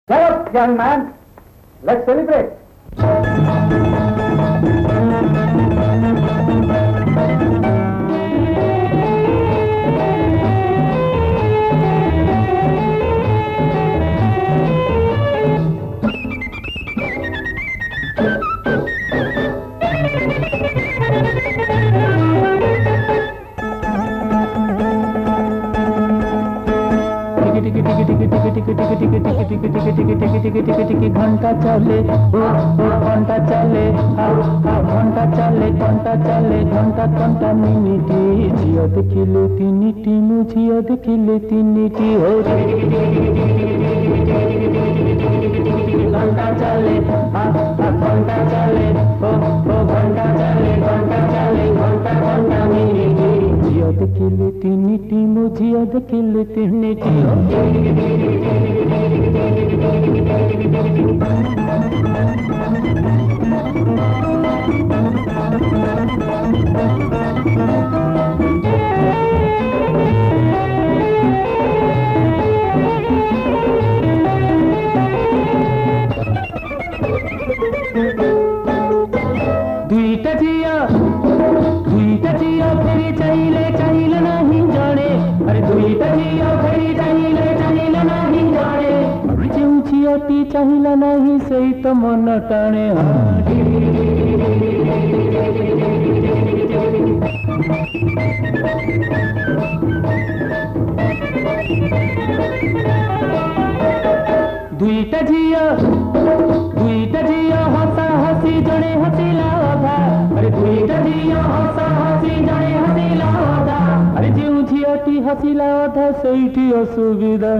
Get up, young man. Let's celebrate. घंटा चले घंटा चले घंटा चले घंटा चले घंटा घंटा मिनिट झियो देखिले तिनिटी मु झियो देखिले तिनिटी हो घंटा चले घंटा चले घंटा चले घंटा चले घंटा घंटा मिनिट झियो देखिले तिनिटी मु झियो देखिले तिनिटी हो दुईटा झियो फेरि चाहिले नहीं जड़े अरे दुईटा झियो फेरि चाहिले नहीं जड़े जो झियोटी चाहिला नहीं सही तो मन टाणे दुईटा झियो हसा हसी जड़े हसीला अधा अरे दुईटा झियो हसा हसी जड़े हसीला अधा अरे जो झियोटी हसीला अधा सहीटी असुविधा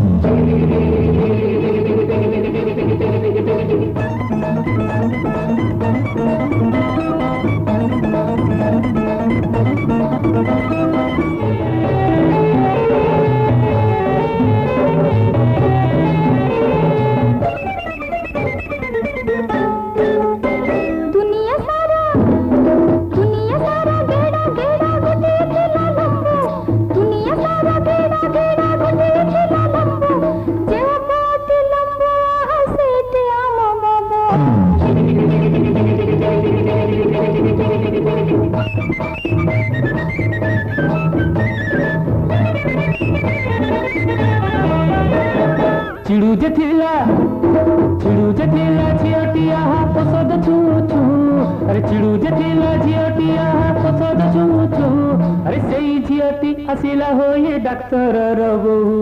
चिड़ू जथिला झियोटिया हाथ सद छू छू अरे चिड़ू जथिला झियोटिया हाथ सद छू छू अरे सेई झियोटी हसीला हो ये डाक्तर रो बहु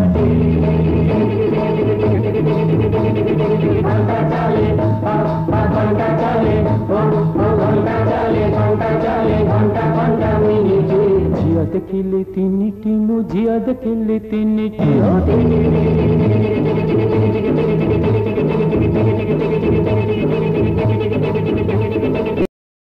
घंटा चले घंटा चले घंटा चले घंटा चले घंटा घंटा मिनिट झियो देखिले तिनिटी मु झियो देखिले तिनिटी हो